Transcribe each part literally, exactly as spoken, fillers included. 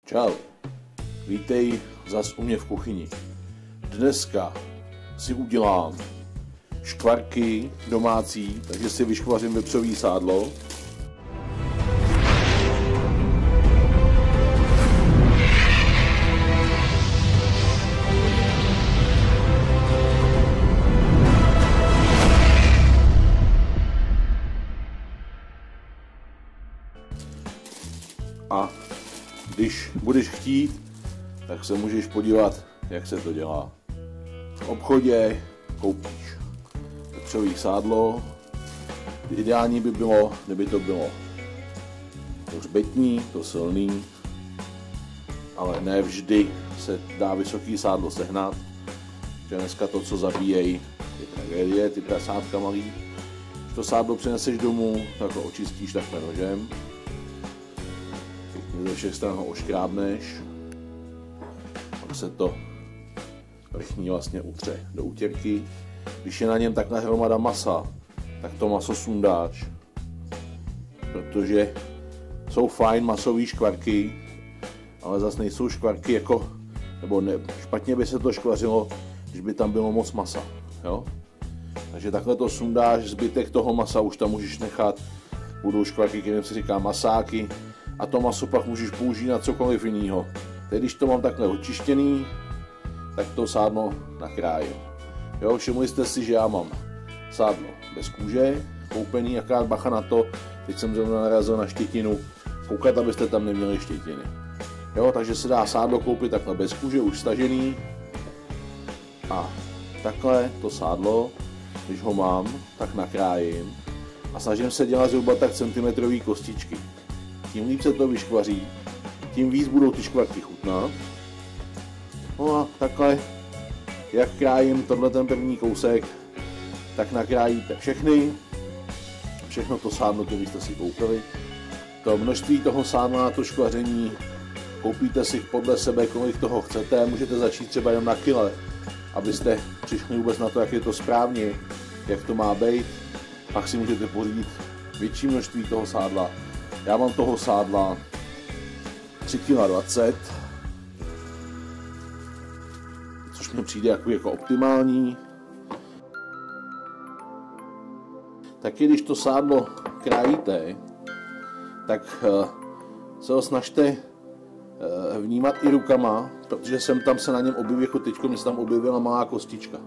Čau, vítej zas u mě v kuchyni. Dneska si udělám škvarky domácí, takže si vyškvařím vepřový sádlo. A když budeš chtít, tak se můžeš podívat, jak se to dělá. V obchodě koupíš vepřový sádlo. Ideální by bylo, kdyby to bylo to hřbetní, to silný, ale ne vždy se dá vysoký sádlo sehnat. Že dneska to, co zabíjejí, je tragédie, ty prasátka malý. Když to sádlo přineseš domů, tak ho očistíš takhle nožem. Ze všech stran ho oškrábneš, pak se to vrchní vlastně utře do útěrky. Když je na něm takhle hromada masa, tak to maso sundáš, protože jsou fajn masové škvarky, ale zase nejsou škvarky jako, nebo ne, špatně by se to škvařilo, když by tam bylo moc masa, jo? Takže takhle to sundáš, zbytek toho masa už tam můžeš nechat, budou škvarky, kterým se říká masáky, a to maso pak můžeš použít na cokoliv jiného. Teď když to mám takhle očištěný, tak to sádlo nakrájím. Jo, všimli jste si, že já mám sádlo bez kůže, koupený, akorát bacha na to, teď jsem zrovna narazil na štětinu, koukat, abyste tam neměli štětiny. Jo, takže se dá sádlo koupit takhle bez kůže, už stažený. A takhle to sádlo, když ho mám, tak nakrájím a snažím se dělat zhruba tak centimetrový kostičky. Tím líp se to vyškvaří, tím víc budou ty škvarky chutnat. No a takhle, jak krájím tohle ten první kousek, tak nakrájíte všechny, všechno to sádlo, které jste si koupili. To množství toho sádla na to škvaření koupíte si podle sebe, kolik toho chcete, můžete začít třeba jenom na kile, abyste přišli vůbec na to, jak je to správně, jak to má být, pak si můžete pořídit větší množství toho sádla. Já mám toho sádla tři celá dvacet kg, což mi přijde jako, jako optimální. Taky když to sádlo krájíte, tak se ho snažte vnímat i rukama, protože jsem tam se na něm objeví, jako teďko mi se tam objevila malá kostička.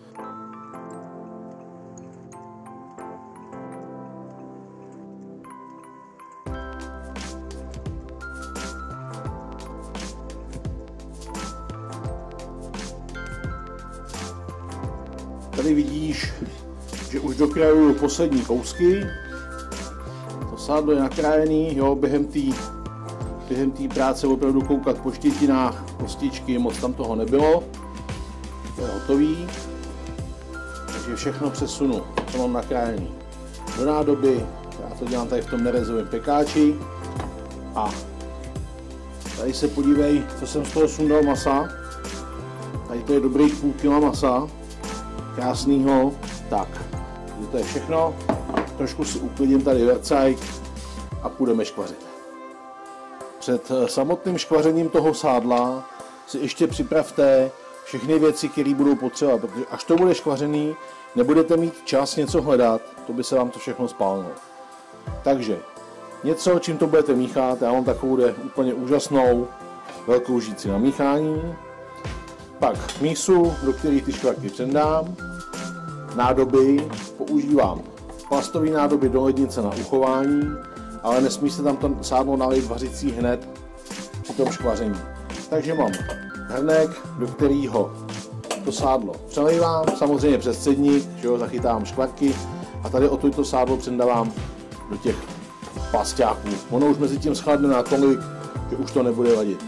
Tady vidíš, že už dokrajuju poslední kousky. To sádlo je nakrájený, jo, během té během té práce opravdu koukat po štětinách, kostičky, moc tam toho nebylo. To je hotový. Takže všechno přesunu, co mám nakrájený do nádoby. Já to dělám tady v tom nerezovém pekáči. A tady se podívej, co jsem z toho sundal masa. Tady to je dobrých půl kila masa. Krásnýho, tak, to je všechno, trošku si uklidím tady vercajk a půjdeme škvařit. Před samotným škvařením toho sádla si ještě připravte všechny věci, které budou potřeba, protože až to bude škvařený, nebudete mít čas něco hledat, to by se vám to všechno spálilo. Takže něco, čím to budete míchat, já mám takovou úplně úžasnou velkou žíci na míchání. Pak mísu, do které ty škvarky přendám. Nádoby používám plastové nádoby do lednice na uchování, ale nesmí se tam to sádlo nalít vařicí hned při tom škvaření. Takže mám hrnek, do kterého to sádlo přelejvám, samozřejmě přes cedník, že jo, zachytám škvarky a tady o to sádlo přendávám do těch plasťáků. Ono už mezi tím schladne natolik, že už to nebude vadit.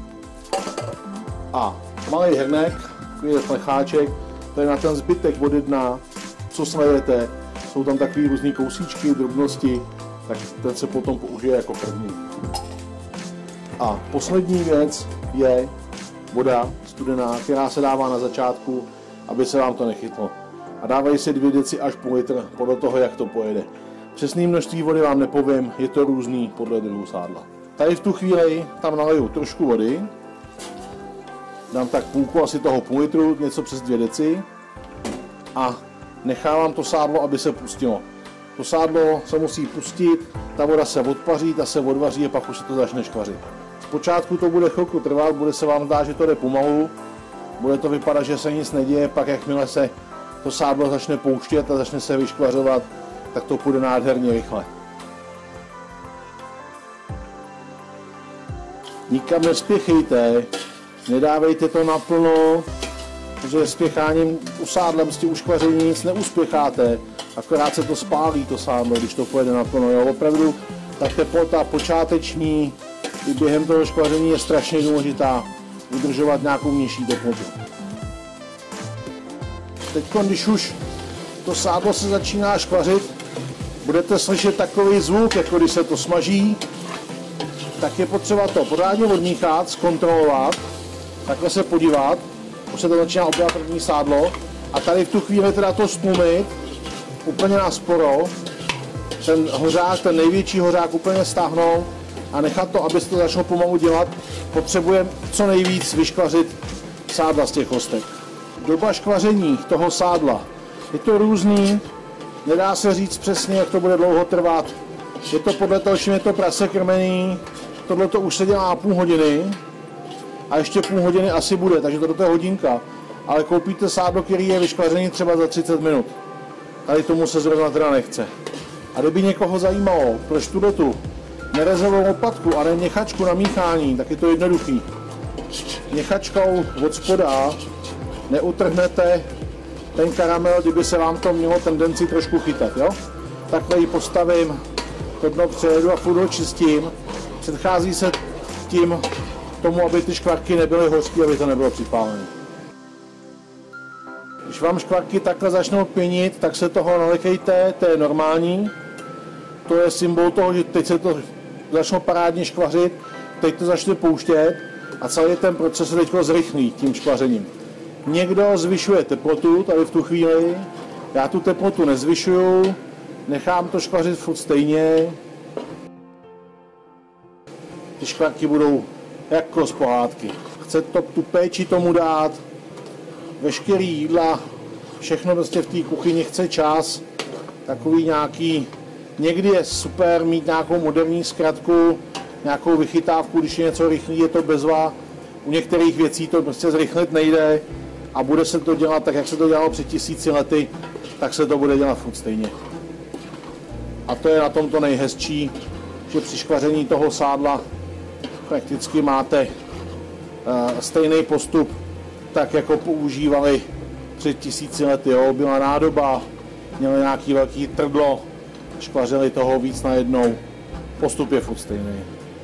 A malý hrnek, takový plecháček, to je na ten zbytek vody dna, co slejete, jsou tam takové různé kousíčky, drobnosti, tak ten se potom použije jako první. A poslední věc je voda studená, která se dává na začátku, aby se vám to nechytlo. A dávají se dvě deci až půl litr podle toho, jak to pojede. Přesné množství vody vám nepovím, je to různý podle druhu sádla. Tady v tu chvíli tam naliju trošku vody. Dám tak půlku asi toho půl litru, něco přes dvě deci. A nechávám to sádlo, aby se pustilo. To sádlo se musí pustit, ta voda se odpaří, ta se odvaří a pak už se to začne škvařit. Zpočátku to bude chvilku trvat, bude se vám zdát, že to jde pomalu, bude to vypadat, že se nic neděje, pak jakmile se to sádlo začne pouštět a začne se vyškvařovat, tak to půjde nádherně rychle. Nikam nespěchejte, nedávejte to naplno, protože spěcháním u sádla, prostě u škvaření nic neuspěcháte, akorát se to spálí to sádlo, když to pojede naplno. Jo, opravdu ta teplota počáteční i během toho škvaření je strašně důležitá udržovat nějakou nižší teplotu. Teď, když už to sádlo se začíná škvařit, budete slyšet takový zvuk, jako když se to smaží, tak je potřeba to pořádně odmíchat, zkontrolovat, takhle se podívat, už se to začíná opět první sádlo a tady v tu chvíli teda to stlumit úplně na sporo, ten hořák, ten největší hořák úplně stáhnout a nechat to, aby se to začalo pomalu dělat. Potřebujeme co nejvíc vyškvařit sádla z těch hostek. Doba škvaření toho sádla je to různý, nedá se říct přesně, jak to bude dlouho trvat. Je to podle toho, čím je to prase krmený, tohle to už se dělá půl hodiny a ještě půl hodiny asi bude, takže to je hodinka. Ale koupíte sádlo, který je vyškvařený třeba za třicet minut. Tady tomu se zrovna teda nechce. A kdyby někoho zajímalo, proč tuto nerezovou lopatku a ne měchačku na míchání, tak je to jednoduchý. Měchačkou od spoda neutrhnete ten karamel, kdyby se vám to mělo tendenci trošku chytat. Jo? Takhle ji postavím, to dno přejedu a furt ho čistím. Předchází se tím tomu, aby ty škvarky nebyly hořké, aby to nebylo připálené. Když vám škvarky takhle začnou pěnit, tak se toho nalekejte, to je normální. To je symbol toho, že teď se to začne parádně škvařit, teď to začne pouštět a celý ten proces se teď zrychlí tím škvařením. Někdo zvyšuje teplotu tady v tu chvíli, já tu teplotu nezvyšuju, nechám to škvařit furt stejně. Ty škvarky budou jako z pohádky. Chce to tu péči tomu dát, veškerý jídla, všechno prostě v té kuchyni chce čas, takový nějaký, někdy je super mít nějakou moderní zkratku, nějakou vychytávku, když je něco rychlý, je to bezva, u některých věcí to prostě zrychlit nejde a bude se to dělat tak, jak se to dělalo před tisíci lety, tak se to bude dělat furt stejně. A to je na tom to nejhezčí, že při škvaření toho sádla prakticky máte uh, stejný postup, tak jako používali před tisíci lety. Jo. Byla nádoba, měli nějaký velký trdlo, škvařili toho víc najednou. Postup je furt stejný.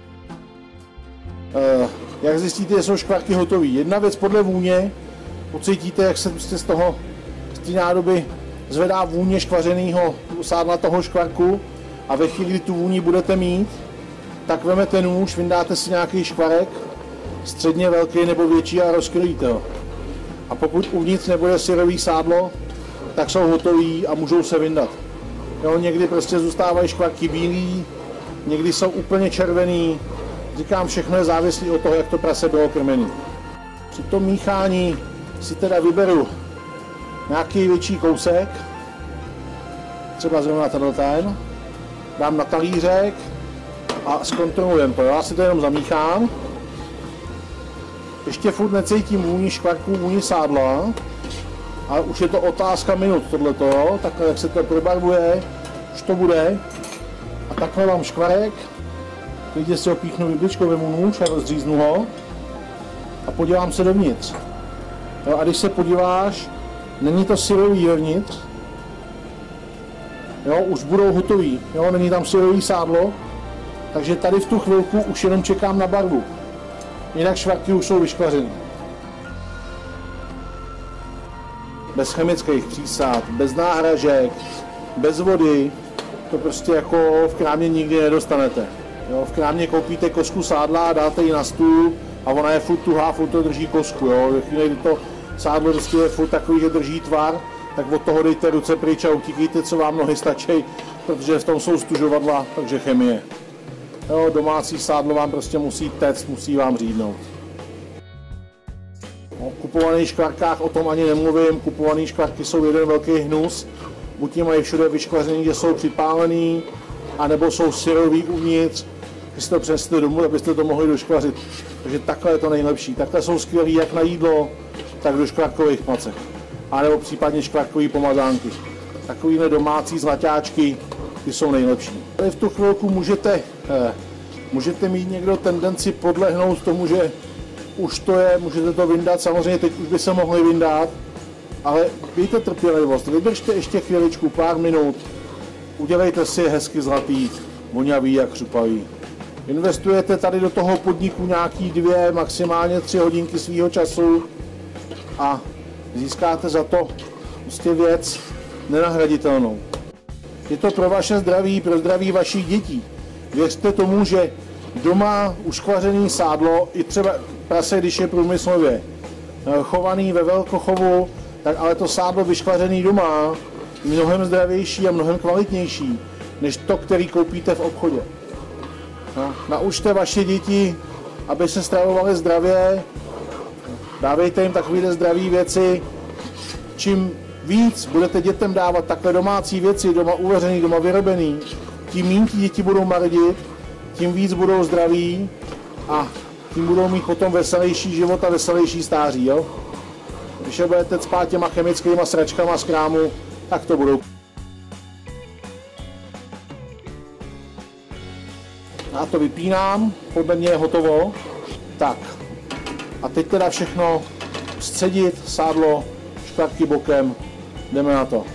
Uh, jak zjistíte, že jsou škvarky hotové? Jedna věc podle vůně, pocítíte, jak se prostě z toho, z té nádoby zvedá vůně škvařeného sádla toho škvarku a ve chvíli, kdy tu vůni budete mít, tak vemete nůž, vyndáte si nějaký škvarek, středně velký nebo větší a rozkryjíte ho. A pokud uvnitř nebude syrový sádlo, tak jsou hotový a můžou se vyndat. Jo, někdy prostě zůstávají škvarky bílý, někdy jsou úplně červený. Říkám, všechno je závislé od toho, jak to prase bylo krmený. Při tom míchání si teda vyberu nějaký větší kousek, třeba zrovna tenhle ten, dám na talířek a zkontrolujeme to. Já si to jenom zamíchám. Ještě furt necítím vůni škvarků, vůni sádla, ale už je to otázka minut tohleto, takhle jak se to probarvuje, už to bude. A takhle mám škvarek, teď si ho píchnu vidličkou, vemu nůž a rozříznu ho a podívám se dovnitř. Jo, a když se podíváš, není to syrový vevnitř, jo, už budou hotový, jo, není tam syrový sádlo, takže tady v tu chvilku už jenom čekám na barvu. Jinak škvarky už jsou vyškvařené. Bez chemických přísad, bez náhražek, bez vody, to prostě jako v krámě nikdy nedostanete. Jo, v krámě koupíte kosku sádla, dáte ji na stůl a ona je furt tuhá, furt to drží kosku. Jo. Ve chvíli, kdy to sádlo prostě je furt takový, že drží tvar, tak od toho dejte ruce pryč a utíkejte, co vám nohy stačí, protože v tom jsou stužovadla, takže chemie. Jo, domácí sádlo vám prostě musí téct, musí vám řídnout. O kupovaných škvarkách o tom ani nemluvím, kupované škvarky jsou jeden velký hnus. Buď je mají všude vyškvařený, že jsou připálený, anebo jsou syrový uvnitř, když to přenesete domů, abyste to mohli doškvařit. Takže takhle je to nejlepší. Takhle jsou skvělý jak na jídlo, tak do škvarkových macek. A nebo případně škvarkový pomazánky. Takovýhle domácí zlaťáčky, ty jsou nejlepší. Tady v tu chvilku můžete, eh, můžete mít někdo tendenci podlehnout tomu, že už to je, můžete to vyndat, samozřejmě teď už by se mohli vyndat, ale mějte trpělivost, vydržte ještě chvíličku, pár minut, udělejte si hezky zlatý, vonavý a křupavý. Investujete tady do toho podniku nějaký dvě, maximálně tři hodinky svýho času a získáte za to prostě věc nenahraditelnou. Je to pro vaše zdraví, pro zdraví vašich dětí. Věřte tomu, že doma uškvařený sádlo, i třeba prase, když je průmyslově chovaný ve velkochovu, tak ale to sádlo vyškvařený doma je mnohem zdravější a mnohem kvalitnější, než to, který koupíte v obchodě. No, naučte vaše děti, aby se stravovali zdravě, dávejte jim takovéhle zdravé věci. Čím víc budete dětem dávat takhle domácí věci, doma uvařený, doma vyrobený, tím méně ti děti budou marodit, tím víc budou zdraví a tím budou mít potom veselější život a veselější stáří. Jo? Když je budete cpát těma chemickýma sračkama z krámu, tak to budou. Já to vypínám, podle mě je hotovo. Tak. A teď teda všechno scedit, sádlo, škvarky bokem, jdeme na to.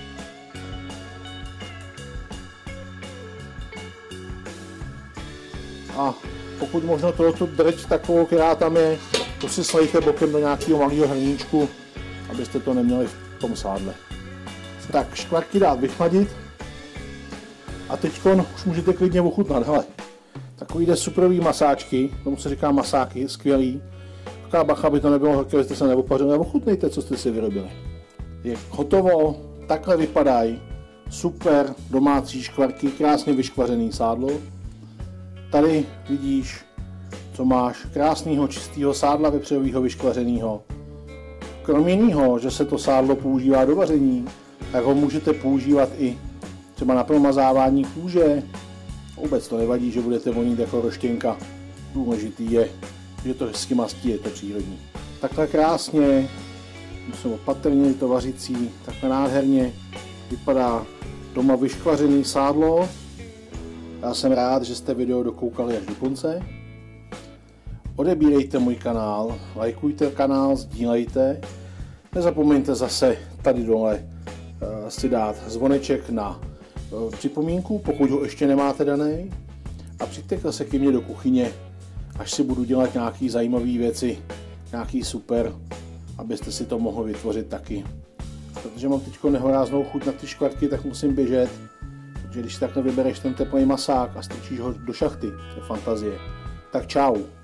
A pokud možno tohoto drť takovou, která tam je, to si slejte bokem do nějakého malého hrníčku, abyste to neměli v tom sádle. Tak, škvarky dát vychladit. A teď už můžete klidně ochutnat. Hele, takovýhle superový masáčky, tomu se říká masáky, skvělý. Taková bacha, aby to nebylo horké, abyste se neopařili, nebo ochutnejte, co jste si vyrobili. Je hotovo, takhle vypadají super domácí škvarky, krásně vyškvařený sádlo. Tady vidíš, co máš, krásného čistého sádla vepřového vyškvařeného. Kromě něho, že se to sádlo používá do vaření, tak ho můžete používat i třeba na promazávání kůže. Vůbec to nevadí, že budete vonit jako roštěnka. Důležitý je, že to hezky mastí, je to přírodní. Takhle krásně, jsou opatrně to vařící, takhle nádherně vypadá doma vyškvařený sádlo. Já jsem rád, že jste video dokoukali až do konce. Odebírejte můj kanál, lajkujte kanál, sdílejte. Nezapomeňte zase tady dole si dát zvoneček na připomínku, pokud ho ještě nemáte daný. A přijďte se ke mně do kuchyně, až si budu dělat nějaké zajímavé věci, nějaký super, abyste si to mohli vytvořit taky. Protože mám teď nehoráznou chuť na ty škvarky, tak musím běžet. Protože když takhle vybereš ten teplý masák a strčíš ho do šachty, to je fantazie. Tak čau.